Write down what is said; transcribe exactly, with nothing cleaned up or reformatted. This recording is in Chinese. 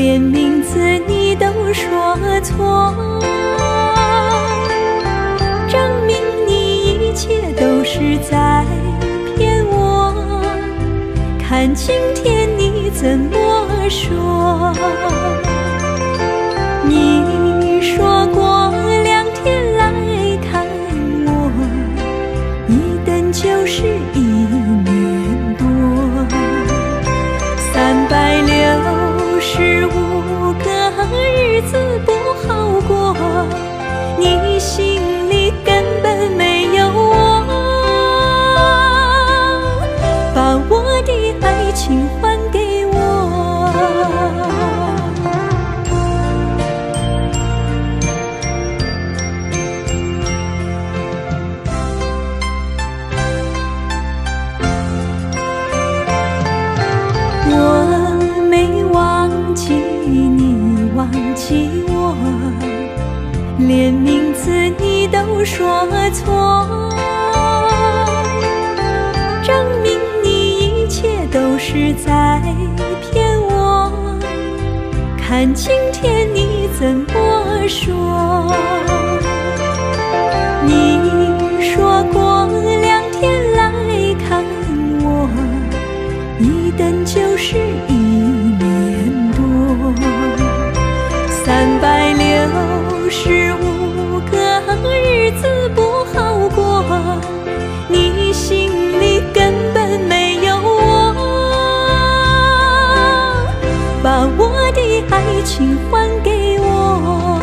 连名字你都说错，证明你一切都是在骗我。看今天你怎么说？你说过两天来看我，一等就是一年多，三百六十五个日子不好过，你心里根本没有我，把我的爱情还给我。我没忘记你忘记我，连名字你都说错，证明你一切都是在骗我。看今天你怎么说？你说过两天来看我，一等就是一年多，三百六十五个日子不好过，你心里根本没有我，把我的爱情还给我。